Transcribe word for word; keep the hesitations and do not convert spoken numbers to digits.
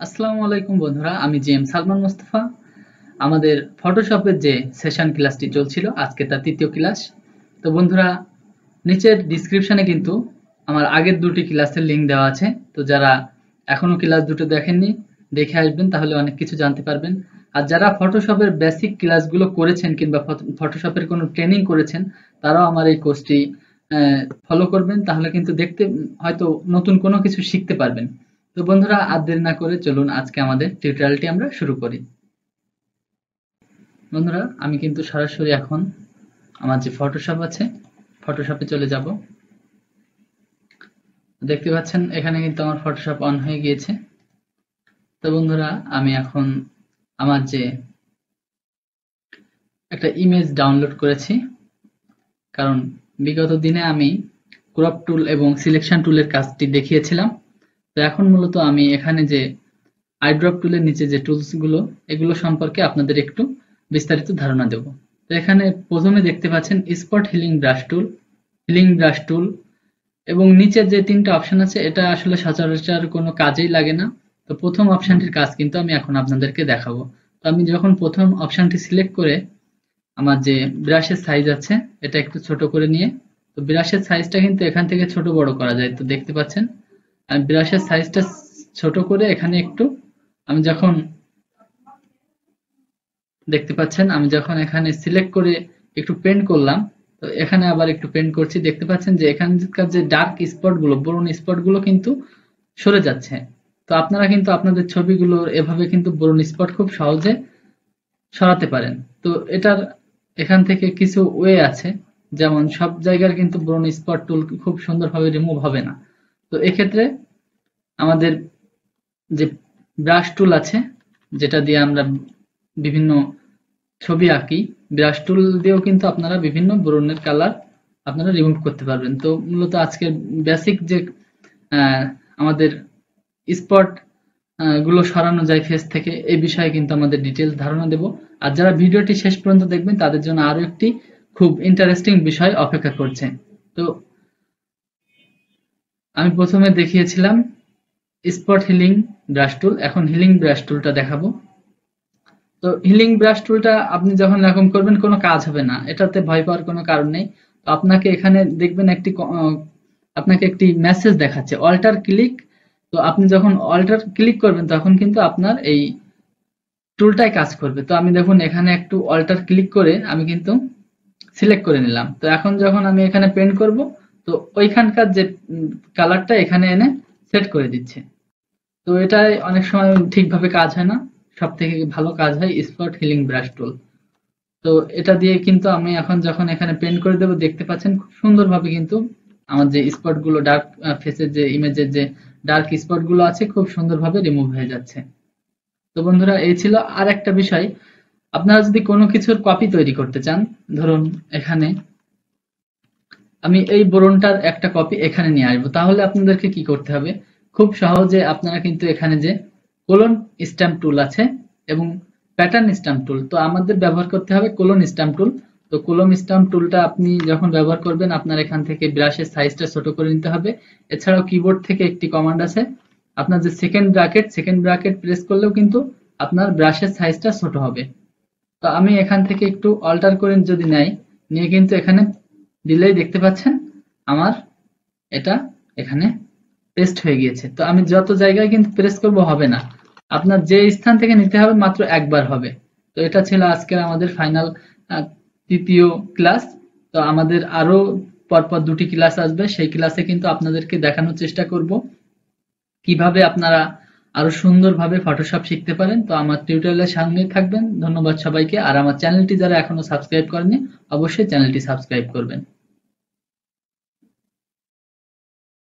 আসসালামু আলাইকুম বন্ধুরা, আমি জি এম সালমান মোস্তফা। আমাদের ফটোশপের যে সেশন ক্লাসটি চলছিল, আজকে তার তৃতীয় ক্লাস। তো বন্ধুরা, নিচের ডিসক্রিপশনে কিন্তু আমার আগের দুটি ক্লাসের লিঙ্ক দেওয়া আছে। তো যারা এখনো ক্লাস দুটো দেখেননি, দেখে আসবেন, তাহলে অনেক কিছু জানতে পারবেন। আর যারা ফটোশপের বেসিক ক্লাসগুলো করেছেন কিংবা ফটোশপের কোনো ট্রেনিং করেছেন, তারাও আমার এই কোর্সটি ফলো করবেন, তাহলে কিন্তু দেখতে হয়তো নতুন কোনো কিছু শিখতে পারবেন। তো বন্ধুরা, আর দেরি না করে চলুন আজকে আমাদের টিউটোরিয়ালটি আমরা শুরু করি। বন্ধুরা, আমি কিন্তু সরাসরি এখন আমার যে ফটোশপ আছে, ফটোশপে চলে যাব। দেখতে পাচ্ছেন এখানে কিন্তু আমার ফটোশপ অন হয়ে গিয়েছে। তো বন্ধুরা, আমি এখন আমার যে একটা ইমেজ ডাউনলোড করেছি, কারণ বিগত দিনে আমি ক্রপ টুল এবং সিলেকশন টুলের কাজটি দেখিয়েছিলাম। তো এখন মূলত আমি এখানে যে আইড্রপ টুলের নিচে যে টুলস গুলো, এগুলো সম্পর্কে আপনাদের একটু বিস্তারিত ধারণা দেব। তো এখানে প্রথমে দেখতে পাচ্ছেন spot healing brush tool, healing brush tool, এবং নিচে যে তিনটা অপশন আছে, এটা আসলে সচরাচর কোনো কাজেই লাগে না। তো প্রথম অপশনটির কাজ কিন্তু আমি এখন আপনাদেরকে দেখাবো। তো আমি যখন প্রথম অপশনটি সিলেক্ট করে আমার যে ব্রাশের সাইজ আছে, এটা একটু ছোট করে নিয়ে, তো ব্রাশের সাইজটা কিন্তু এখান থেকে ছোট বড় করা যায়। তো দেখতে পাচ্ছেন আমি ব্রাশের সাইজটা ছোট করে এখানে একটু, আমি যখন দেখতে পাচ্ছেন আমি যখন এখানে সিলেক্ট করে একটু পেন্ট করলাম, তো এখানে আবার একটু পেন্ট করছি, দেখতে পাচ্ছেন যে এখানকার যে ডার্ক স্পট গুলো, ব্রাউন স্পট গুলো কিন্তু সরে যাচ্ছে। তো আপনারা কিন্তু আপনাদের ছবিগুলো এভাবে কিন্তু ব্রাউন স্পট খুব সহজে সরাতে পারেন। তো এটার এখান থেকে কিছু ওয়ে আছে, যেমন সব জায়গার কিন্তু ব্রাউন স্পট টুল খুব সুন্দরভাবে রিমুভ হবে না। তো এক্ষেত্রে আমাদের যে ব্রাশ টুল আছে, যেটা দিয়ে আমরা বিভিন্ন ছবি আঁকি, ব্রাশ টুল দিয়েও কিন্তু আপনারা বিভিন্ন ব্রাউনের কালার আপনারা রিমুভ করতে পারবেন। তো মূলত আজকের বেসিক যে আমাদের স্পট গুলো সরানো যায় ফেস থেকে, এই বিষয়ে কিন্তু আমাদের ডিটেলস ধারণা দেব। আর যারা ভিডিওটি শেষ পর্যন্ত দেখবেন, তাদের জন্য আরো একটি খুব ইন্টারেস্টিং বিষয় অপেক্ষা করছে। তো আমি প্রথমে দেখিয়েছিলাম স্পট হিলিং ব্রাশ টুল, এখন হিলিং ব্রাশ টুলটা দেখাবো। তো হিলিং ব্রাশ টুলটা আপনি যখন এরকম করবেন, কোনো কাজ হবে না, এটাতে ভয় পাওয়ার কোনো কারণ নেই। তো আপনাকে এখানে দেখবেন একটি আপনাকে একটি মেসেজ দেখাচ্ছে অল্টার ক্লিক। তো আপনি যখন অল্টার ক্লিক করবেন, তখন কিন্তু আপনার এই টুলটাই কাজ করবে। তো আমি দেখুন এখানে একটু অল্টার ক্লিক করে আমি কিন্তু সিলেক্ট করে নিলাম। তো এখন যখন আমি এখানে পেন্ট করব, তো ওইখানকার যে কালারটা এখানে এনে সেট করে দিচ্ছে। তো এটাই অনেক সময় ঠিকভাবে কাজ হয় না, সব থেকে ভালো কাজ হয় স্পট হিলিং ব্রাশ টুল। তো এটা দিয়ে কিন্তু আমি এখন যখন এখানে পেন্ট করে দেবো, দেখতে পাচ্ছেন খুব সুন্দরভাবে কিন্তু আমার যে স্পট গুলো, ডার্ক ফেসের যে ইমেজের যে ডার্ক স্পট গুলো আছে, খুব সুন্দরভাবে রিমুভ হয়ে যাচ্ছে। তো বন্ধুরা, এই ছিল আর একটা বিষয়। আপনারা যদি কোনো কিছুর কপি তৈরি করতে চান, ধরুন এখানে আমি এই ব্রনটার একটা কপি এখানে নিয়ে আসবো, তাহলে আপনাদেরকে কি করতে হবে? খুব সহজে আপনারা কিন্তু এখানে যে কোলন স্ট্যাম্প টুল আছে এবং প্যাটার্ন স্ট্যাম্প টুল, তো আমাদের ব্যবহার করতে হবে কোলন স্ট্যাম্প টুল। তো কোলন স্ট্যাম্প টুলটা আপনি যখন ব্যবহার করবেন, আপনার এখান থেকে ব্রাশের সাইজটা ছোট করে নিতে হবে। এছাড়াও কিবোর্ড থেকে একটি কমান্ড আছে, আপনার যে second bracket, second bracket press করলেও কিন্তু আপনার ব্রাশের সাইজটা ছোট হবে। তো আমি এখান থেকে একটু অল্টার করে যদি নেই, নিয়ে কিন্তু এখানে দিলেই দেখতে পাচ্ছেন আমার এটা এখানে পেস্ট হয়ে গিয়েছে। তো আমি যত জায়গায় কিন্তু প্রেস করব হবে না, আপনার যে স্থান থেকে নিতে হবে মাত্র একবার হবে। তো এটা ছিল আজকের আমাদের ফাইনাল তৃতীয় ক্লাস। তো আমাদের আরো পরপর দুটি ক্লাস আসবে, সেই ক্লাসে কিন্তু আপনাদেরকে দেখানোর চেষ্টা করব কিভাবে আপনারা আরো সুন্দরভাবে ফটোশপ শিখতে পারেন। তো আমার টিউটোরিয়ালের সঙ্গে থাকবেন। ধন্যবাদ সবাইকে। আর আমার চ্যানেলটি যারা এখনো সাবস্ক্রাইব করেনি, অবশ্যই চ্যানেলটি সাবস্ক্রাইব করবেন।